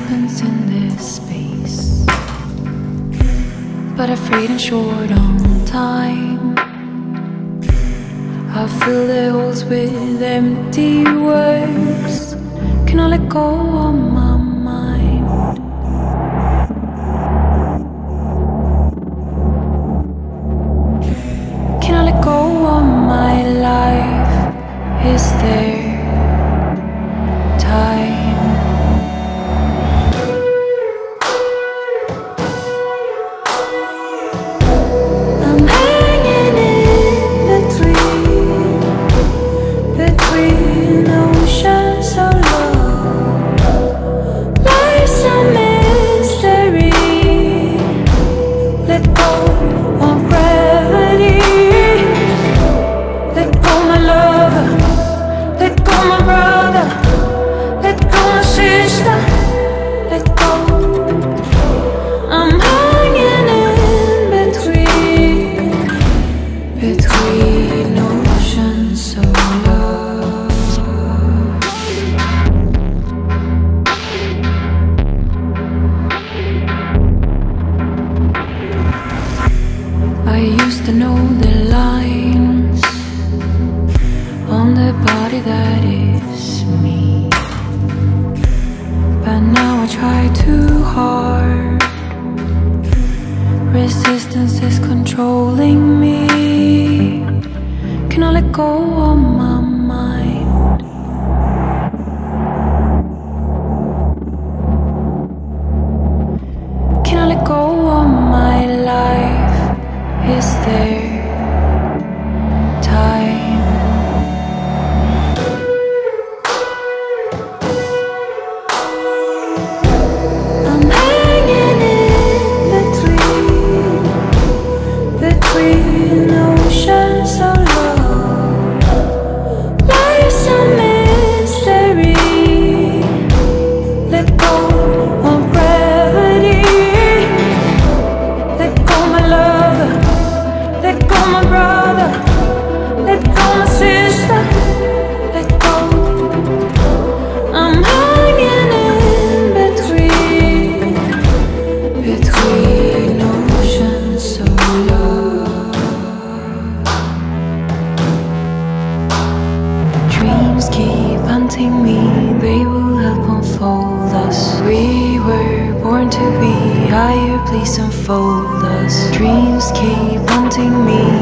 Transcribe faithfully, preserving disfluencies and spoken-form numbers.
happens in this space, but afraid and short on time. I fill the holes with empty words. Can I let go of my mind? Can I let go of my life? Is there time? I'm hanging in between, between oceans so low. Life's a mystery. Let go of gravity. Let go my lover. Let go my brother. Let go my sister. Let go. I'm hanging in between, between oceans so low. I used to know the lines on the body that is me, but now I try too hard. Resistance is controlling me. Can I let go of my mind? Can I let go of my life? Is there time? I'm hanging in between, between oceans so low. Life's a mystery. Let go of gravity. Let go my lover. Let go my brother. Let go my sister. Let go. I'm hanging in between, between oceans so low. Dreams keep hunting me. They will help unfold us. We were born to be higher. Please unfold us. Dreams keep hunting me.